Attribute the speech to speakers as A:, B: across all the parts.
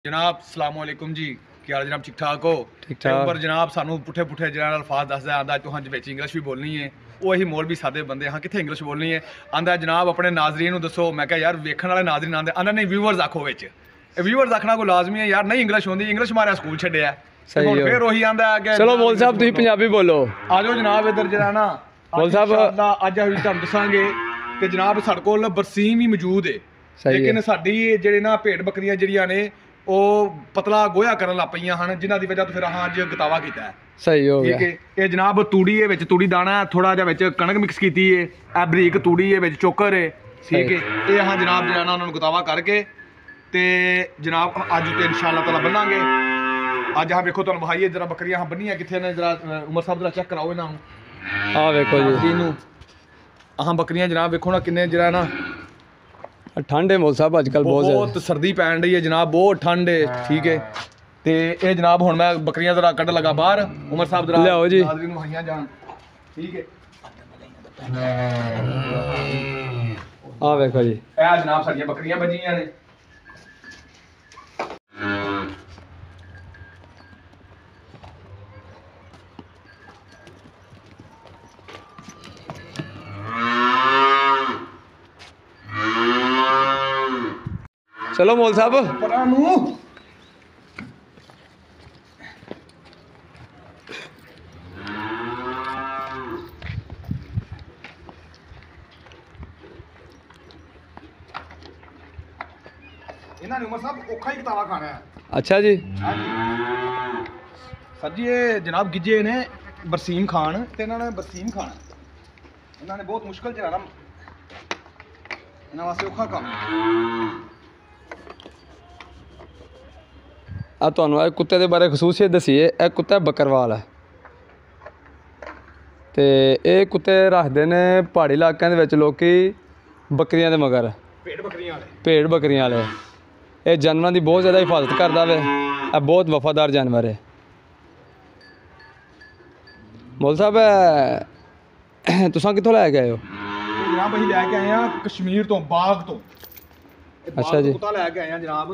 A: जनाब सलामुअलैकुम जी क्या हाल जनाब ठीक ठाक हो
B: ठीक ठाक
A: पर जनाब सानू पुठे पुठे जनाब अल्फाज दसदा आंदा तुहां विच इंग्लिश भी बोलनी है वो असीं मौलवी सादे बंदे हाँ कित्थे इंग्लिश बोलनी है आंदा जनाब अपने नाजरीन नूं दसो मैं कहा यार वेखण वाले नाजरीन आंदे आंदा नहीं व्यूअर्स आखो विच व्यूअर्स आखना कोई लाजमी है यार नहीं इंग्लिश होंदी इंग्लिश मारे स्कूल छड्डिया
B: सही
A: हुण
B: हो।
A: फिर ਉਹੀ आंदा कि
B: चलो मौल साहब तुसीं पंजाबी बोलो
A: आ जाओ जनाब इधर जरा ना
B: मौल साहब
A: ਅੱਜ ਅਸੀਂ ਤੁਹਾਨੂੰ ਦਸਾਂਗੇ ਕਿ ਜਨਾਬ ਸਾਡੇ ਕੋਲ ਬਰਸੀਮ ਵੀ ਮੌਜੂਦ ਹੈ
B: ਸਹੀ
A: ਲੇਕਿਨ
B: ਹੈ।
A: ਸਾਡੀ ਜਿਹੜੇ ਨਾ ਭੇਡ ਬੱਕਰੀਆਂ ਜਿਹੜੀਆਂ ਨੇ ਉਹ ਪਤਲਾ ਗੋਇਆ ਕਰਨ ਲੱਗ ਪਈਆਂ ਹਨ ਜਿਨ੍ਹਾਂ ਦੀ ਵਜ੍ਹਾ ਤੋਂ ਫਿਰ ਹਾਂ ਅੱਜ ਗਤਾਵਾ ਕੀਤਾ ਹੈ
B: सही हो
A: ਠੀਕ
B: गया
A: ਹੈ ਇਹ ਜਨਾਬ ਤੂੜੀ ਹੈ ਵਿੱਚ ਤੂੜੀ ਦਾਣਾ ਥੋੜਾ ਜਿਹਾ ਵਿੱਚ ਕਣਕ ਮਿਕਸ ਕੀਤੀ ਹੈ ਇਹ ਬਰੀਕ ਤੂੜੀ ਹੈ ਵਿੱਚ ਚੋਕਰ ਹੈ ਠੀਕ ਹੈ ਇਹ ਹਾਂ ਜਨਾਬ ਜਿਹੜਾ ਨਾ ਉਹਨਾਂ ਨੂੰ ਗਤਾਵਾ ਕਰਕੇ ਤੇ ਜਨਾਬ ਅੱਜ ਤੇ ਇਨਸ਼ਾਅੱਲਾ ਤਾਲਾ ਬੰਨਾਂਗੇ ਅੱਜ ਹਾਂ ਵੇਖੋ ਤੁਹਾਨੂੰ ਭਾਈ ਜਰਾ ਬੱਕਰੀਆਂ ਹਾਂ ਬੰਨੀਆਂ ਕਿੱਥੇ ਨੇ ਜਰਾ ਉਮਰ ਸਾਹਿਬ ਜਰਾ ਚੈੱਕ ਕਰਾਓ ਇਹਨਾਂ ਨੂੰ
B: आ देखो जी
A: ਇਹਨੂੰ ਆਹ ਬੱਕਰੀਆਂ ਜਨਾਬ ਵੇਖੋ ਨਾ ਕਿੰਨੇ ਜਿਹੜਾ ਨਾ
B: ठंड है मौल साहब आजकल बहुत
A: ਬਹੁਤ ਸਰਦੀ ਪੈਣ ਰਹੀ ਹੈ ਜਨਾਬ ਬਹੁਤ ਠੰਡ ਹੈ ਠੀਕ ਹੈ ਤੇ ਇਹ ਜਨਾਬ ਹੁਣ ਮੈਂ ਬੱਕਰੀਆਂ ਜ਼ਰਾ ਕੱਢ ਲਗਾ ਬਾਹਰ ਉਮਰ ਸਾਹਿਬ ਜ਼ਰਾ
B: ਲਿਆਓ ਜੀ।
A: ਨਾਜ਼ਰੀਨ ਨੂੰ ਹਾਈਆਂ ਜਾਣ ਠੀਕ ਹੈ
B: आ देखो जी
A: ਇਹ ਜਨਾਬ ਸਾਡੀਆਂ ਬੱਕਰੀਆਂ ਬੱਜੀਆਂ ਨੇ
B: चलो मौल साहब
A: ਪਰਾਂ ਨੂੰ ਇਹਨਾਂ ਨੇ ਉਮਰ ਸਾਹਿਬ ਔਖਾ ਹੀ ਕਿਤਾਬਾ ਖਾਣਾ ਹੈ
B: अच्छा जी
A: ਸਰ ਜੀ ਇਹ ਜਨਾਬ ਗਿੱਜੇ ਨੇ ਬਰਸੀਮ ਖਾਣ ਤੇ ਇਹਨਾਂ ਨੇ ਬਰਸੀਮ ਖਾਣਾ ਇਹਨਾਂ ਨੇ ਬਹੁਤ ਮੁਸ਼ਕਲ ਚ ਰਹਿਣਾ ਇਹਨਾਂ ਵਾਸਤੇ ਔਖਾ ਕੰਮ
B: ਆ ਤੁਹਾਨੂੰ ਇਹ ਕੁੱਤੇ ਦੇ ਬਾਰੇ ਖਸੂਸੀਅਤ ਦਸੀਏ ਇਹ ਕੁੱਤਾ ਬੱਕਰਵਾਲ ਹੈ ਤੇ ਇਹ ਕੁੱਤੇ ਰੱਖਦੇ ਨੇ ਪਹਾੜੀ ਇਲਾਕਿਆਂ ਦੇ ਵਿੱਚ ਲੋਕੀ ਬੱਕਰੀਆਂ ਦੇ ਮਗਰ
A: ਭੇਡ ਬੱਕਰੀਆਂ ਵਾਲੇ
B: ਭੇਡ ਬੱਕਰੀਆਂ ਵਾਲੇ ਇਹ ਜਾਨਵਰਾਂ ਦੀ ਬਹੁਤ ਜ਼ਿਆਦਾ ਹਿਫਾਜ਼ਤ ਕਰਦਾ ਵੇ ਇਹ ਬਹੁਤ ਵਫਾਦਾਰ ਜਾਨਵਰ ਹੈ ਮੌਲ ਸਾਹਿਬ ਤੁਸੀਂ ਕਿੱਥੋਂ ਲੈ ਕੇ ਆਏ ਹੋ
A: ਇਹ ਜਨਾਬ ਅਸੀਂ ਲੈ ਕੇ ਆਏ ਆ ਕਸ਼ਮੀਰ ਤੋਂ ਬਾਗ ਤੋਂ ਇਹ ਬਾਗ
B: ਅੱਛਾ
A: ਤੋਂ
B: ਜੀ।
A: ਕੁੱਤਾ ਲੈ ਕੇ ਆਏ ਆ ਜਨਾਬ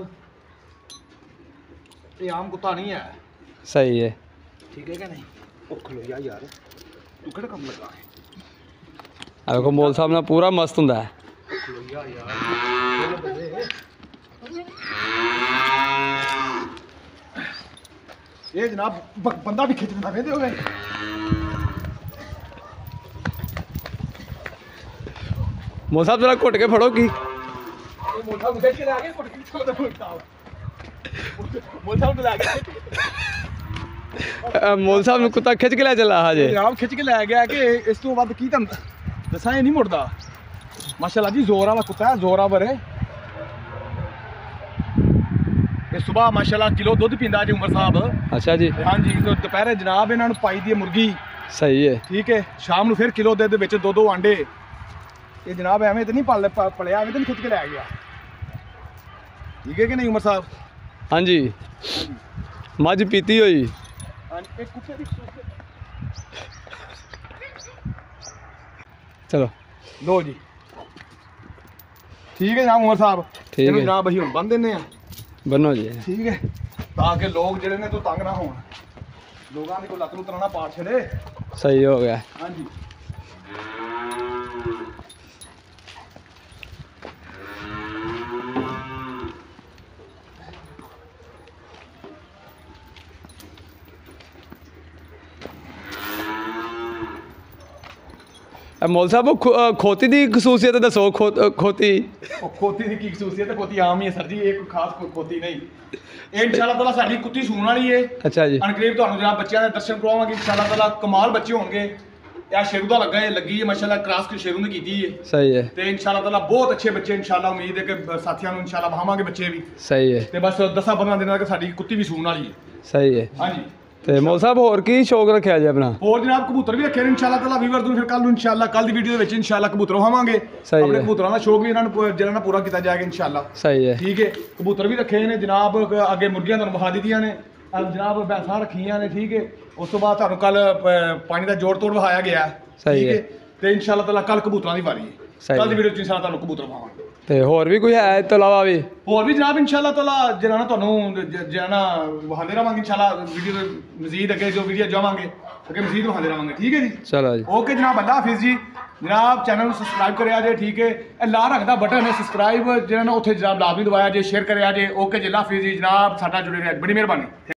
A: ਇਹ ਆਮ ਕੁੱਤਾ ਨਹੀਂ ਹੈ
B: ਸਹੀ ਹੈ
A: ਠੀਕ ਹੈ ਕਿ ਨਹੀਂ ਉਹ ਖਲੋਇਆ ਯਾਰ ਤੂੰ ਕਿਹੜਾ ਕੰਮ ਲੱਗਾ ਹੈ
B: ਆ ਦੇਖੋ ਮੌਲ ਸਾਹਿਬ ਨਾਲ ਪੂਰਾ ਮਸਤ ਹੁੰਦਾ ਹੈ
A: ਖਲੋਇਆ ਯਾਰ ਇਹ ਜਨਾਬ ਬੰਦਾ ਵੀ ਖਿੱਚਦਾ ਵੇਂਦੇ ਹੋਵੇ
B: ਮੌਲ ਸਾਹਿਬ ਜਰਾ ਘੁੱਟ ਕੇ ਫੜੋ ਕੀ
A: ਇਹ ਮੋਟਾ ਮੁੰਡੇ ਕੇ ਲੈ ਕੇ ਕੁੱਟ ਕੇ ਛੋੜ ਫੁੱਟਾ ਮੋਟਾ ਮੁੰਡਾ ਲੈ ਕੇ
B: ਮੌਲ ਸਾਹਿਬ ਨੂੰ ਕੁੱਤਾ ਖਿੱਚ ਕੇ ਲੈ ਚੱਲਾ ਹਜੇ
A: ਜਨਾਬ ਖਿੱਚ ਕੇ ਲੈ ਗਿਆ ਕਿ ਇਸ ਤੋਂ ਵੱਧ ਕੀ ਤੁਹਾਨੂੰ ਦੱਸਾਂ ਇਹ ਨਹੀਂ ਮੁੜਦਾ ਮਾਸ਼ਾਅੱਲਾ ਜੀ ਜ਼ੋਰ ਵਾਲਾ ਕੁੱਤਾ ਹੈ ਜ਼ੋਰਾਵਰ ਹੈ ਇਹ ਸਵੇਰ ਮਾਸ਼ਾਅੱਲਾ ਕਿਲੋ ਦੁੱਧ ਪੀਂਦਾ ਜੀ ਉਮਰ ਸਾਹਿਬ
B: ਅੱਛਾ ਜੀ
A: ਹਾਂਜੀ ਤੇ ਦੁਪਹਿਰੇ ਜਨਾਬ ਇਹਨਾਂ ਨੂੰ ਪਾਈ ਦੀ ਹੈ ਮੁਰਗੀ
B: ਸਹੀ ਹੈ
A: ਠੀਕ ਹੈ ਸ਼ਾਮ ਨੂੰ ਫਿਰ ਕਿਲੋ ਦੁੱਧ ਦੇ ਵਿੱਚ ਦੋ ਆਂਡੇ ਇਹ ਜਨਾਬ ਐਵੇਂ ਤੇ ਨਹੀਂ ਪਲਿਆ ਐਵੇਂ ਤੇ ਨਹੀਂ ਖਿੱਚ ਕੇ ਲੈ ਗਿਆ ਠੀਕ ਹੈ ਕਿ ਨਹੀਂ ਉਮਰ ਸਾਹਿਬ
B: ਹਾਂਜੀ ਮੱਝ ਪੀਤੀ ਹੋਈ
A: ਹਾਂਜੀ ਇਹ ਕੁੱਤੇ ਦੀ
B: ਚਲੋ
A: ਲੋ ਜੀ ਠੀਕ ਹੈ ਜਨਾਬ ਉਮਰ ਸਾਹਿਬ
B: ਠੀਕ
A: ਇਹਨੂੰ
B: ਹੈ।
A: ਜਨਾਬ ਅਸੀਂ ਹੁਣ ਬੰਨ ਦਿੰਦੇ ਆ
B: ਬੰਨੋ ਜੀ
A: ਠੀਕ ਹੈ ਤਾਂ ਕਿ ਲੋਕ ਜਿਹੜੇ ਨੇ ਤੋਂ ਤੰਗ ਨਾ ਹੋਣ ਲੋਕਾਂ ਦੀ ਕੋਈ ਲੱਤ ਨੂੰ ਤਰ੍ਹਾਂ ਪਾੜ ਛੜੇ
B: ਸਹੀ ਹੋ ਗਿਆ
A: ਹਾਂਜੀ
B: ਮੌਲ ਸਾਹਿਬ ਖੋਤੀ ਦੀ ਖਸੂਸੀਅਤ ਦੱਸੋ ਖੋਤੀ
A: ਉਹ ਖੋਤੀ ਦੀ ਕੀ ਖਸੂਸੀਅਤ ਹੈ ਖੋਤੀ ਆਮ ਹੀ ਹੈ ਸਰ ਜੀ ਇਹ ਕੋਈ ਖਾਸ ਕੋਈ ਖੋਤੀ ਨਹੀਂ ਇਹ ਇਨਸ਼ਾਅੱਲਾ ਤਾਲਾ ਸਾਡੀ ਕੁੱਤੀ ਸੂਣ ਵਾਲੀ ਹੈ
B: ਅੱਛਾ ਜੀ
A: ਅਨਕਰੀਬ ਤੁਹਾਨੂੰ ਜਨਾਬ ਬੱਚਿਆਂ ਦੇ ਦਰਸ਼ਨ ਕਰਵਾਵਾਂਗੇ ਇਨਸ਼ਾਅੱਲਾ ਤਾਲਾ ਕਮਾਲ ਬੱਚੇ ਹੋਣਗੇ ਇਹ ਸ਼ੇਰੂ ਦਾ ਲੱਗਾ ਹੈ ਲੱਗੀ ਹੈ ਮਾਸ਼ਾਅੱਲਾ ਕ੍ਰਾਸ ਕੇ ਸ਼ੇਰੂ ਨੇ ਕੀਤੀ ਹੈ
B: ਸਹੀ ਹੈ
A: ਤੇ ਇਨਸ਼ਾਅੱਲਾ ਤਾਲਾ ਬਹੁਤ ਅੱਛੇ ਬੱਚੇ ਇਨਸ਼ਾਅੱਲਾ ਉਮੀਦ ਹੈ ਕਿ ਸਾਥੀਆਂ ਨੂੰ ਇਨਸ਼ਾਅੱਲਾ ਵਹਾਵਾਂਗੇ ਬੱਚੇ ਵੀ
B: ਸਹੀ ਹੈ
A: ਤੇ ਬਸ 10-15 ਦਿਨਾਂ ਤੱਕ ਸਾਡੀ ਕੁੱਤੀ ਵੀ ਸੂਣ ਵਾਲੀ ਹੈ
B: ਸਹੀ ਹੈ
A: ਹਾਂਜੀ
B: ਤੇ ਮੌਲ ਸਾਹਿਬ ਹੋਰ ਕੀ ਸ਼ੌਕ ਰੱਖਿਆ ਜੀ ਆਪਣਾ
A: ਹੋਰ ਜਨਾਬ ਕਬੂਤਰ ਵੀ ਰੱਖੇ ਨੇ ਇਨਸ਼ਾਅੱਲਾ ਤਾਲਾ ਵੀਵਰ ਨੂੰ ਫਿਰ ਕੱਲ ਨੂੰ ਇਨਸ਼ਾਅੱਲਾ ਕੱਲ ਦੀ ਵੀਡੀਓ ਦੇ ਵਿੱਚ ਇਨਸ਼ਾਅੱਲਾ ਕਬੂਤਰ ਹੋਵਾਂਗੇ
B: ਸਹੀ
A: ਆਪਣੇ
B: ਹੈ।
A: ਕਬੂਤਰਾਂ ਦਾ ਸ਼ੌਕ ਵੀ ਇਹਨਾਂ ਨੂੰ ਜਿਹੜਾ ਨਾ ਪੂਰਾ ਕੀਤਾ ਜਾਏਗਾ ਇਨਸ਼ਾਅੱਲਾ
B: ਸਹੀ ਹੈ
A: ਠੀਕ ਹੈ ਕਬੂਤਰ ਵੀ ਰੱਖੇ ਨੇ ਜਨਾਬ ਅੱਗੇ ਮੁਰਗੀਆਂ ਤੁਹਾਨੂੰ ਵਿਖਾ ਦਿੱਤੀਆਂ ਨੇ ਜਨਾਬ ਭੈਂਸਾਂ ਰੱਖੀਆਂ ਨੇ ਠੀਕ ਹੈ ਉਸ ਤੋਂ ਬਾਅਦ ਤੁਹਾਨੂੰ ਕੱਲ ਪਾਣੀ ਦਾ ਜੋੜ ਤੋੜ ਵਿਖਾਇਆ ਗਿਆ
B: ਸਹੀ
A: ਠੀਕ
B: ਹੈ।
A: ਤੇ ਇਨਸ਼ਾਅੱਲਾ ਤਾਲਾ ਕੱਲ ਕਬੂਤਰਾਂ ਦੀ ਵਾਰੀ ਹੈ
B: ਸਹੀ
A: ਕੱਲ ਦੀ ਵੀਡੀਓ 'ਚ ਇਨਸ਼ਾਅੱਲਾ ਤੁਹਾਨੂੰ ਕਬੂਤਰ ਪਾਵਾਂਗੇ।
B: ਤੇ ਹੋਰ ਵੀ ਕੋਈ ਹੈ ਇਸ ਤੋਂ ਇਲਾਵਾ ਵੀ?
A: ਹੋਰ ਵੀ ਜਨਾਬ ਇਨਸ਼ਾਅੱਲਾ ਤਾਲਾ ਜਿਹੜਾ ਨਾ ਤੁਹਾਨੂੰ ਜਿਹੜਾ ਨਾ ਵਹਾਉਂਦੇ ਰਹਾਂਗੇ ਇਨਸ਼ਾਅੱਲਾ ਵੀਡੀਓ ਦੇ ਮਜ਼ੀਦ ਅੱਗੇ ਜੋ ਵੀਡੀਓ ਜਾਵਾਂਗੇ ਅੱਗੇ ਮਜ਼ੀਦ ਵਹਾਉਂਦੇ ਰਹਾਂਗੇ। ਠੀਕ ਹੈ ਜੀ,
B: ਚਲੋ ਜੀ,
A: ਓਕੇ ਜਨਾਬ, ਅੱਲਾ ਹਾਫਿਜ਼ ਜੀ। ਜਨਾਬ ਚੈਨਲ ਨੂੰ ਸਬਸਕ੍ਰਾਈਬ ਕਰਿਆ ਜੇ, ਠੀਕ ਹੈ, ਇਹ ਲਾਲ ਰੰਗ ਦਾ ਬਟਨ ਹੈ ਸਬਸਕ੍ਰਾਈਬ ਜਿਹੜਾ ਨਾ ਉੱਥੇ ਜਨਾਬ ਲਾਜ਼ਮੀ ਦਬਾਇਆ ਜੇ, ਸ਼ੇਅਰ ਕਰਿਆ ਜੇ। ਓਕੇ ਜੀ, ਅੱਲਾ ਹਾਫਿਜ਼ ਜੀ ਜਨਾਬ, ਸਾਡਾ ਜੁੜੇ ਰਹਿ, ਬੜੀ ਮਿਹਰਬਾਨੀ।